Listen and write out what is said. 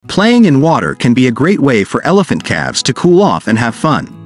Playing in water can be a great way for elephant calves to cool off and have fun.